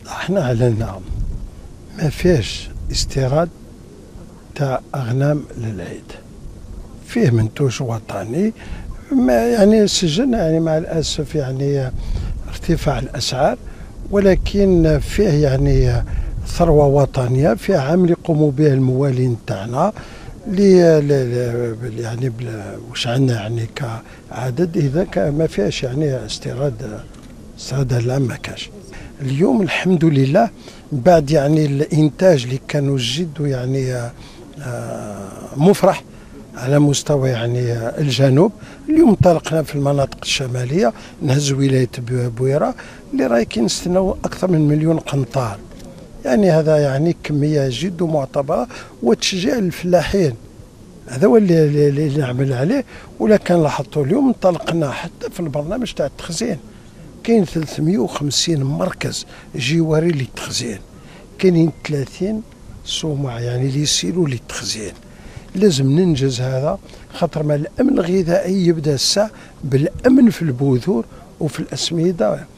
احنا اعلنا ما فيش استيراد تاع اغنام للعيد، فيه منتوج وطني، ما يعني سجلنا يعني مع الاسف يعني ارتفاع الاسعار، ولكن فيه يعني ثروه وطنيه، فيه عمل يقوموا به الموالين تاعنا يعني واش عندنا يعني كعدد، اذا ما فيهاش يعني استيراد لا ما كاش. اليوم الحمد لله بعد يعني الانتاج اللي كانوا جد يعني مفرح على مستوى يعني الجنوب. اليوم انطلقنا في المناطق الشماليه، نهز ولايه بويره اللي راهي كنستناو اكثر من 1,000,000 قنطار، يعني هذا يعني كميه جد معتبره وتشجيع الفلاحين. هذا هو اللي نعمل عليه. ولا كان لاحظتوا اليوم انطلقنا حتى في البرنامج تاع التخزين، كاين 350 مركز جواري للتخزين، كاينين 30 صومع يعني اللي يسيروا للتخزين. لازم ننجز هذا، خاطر ما الامن الغذائي يبدا الساعه بالامن في البذور وفي الاسمده.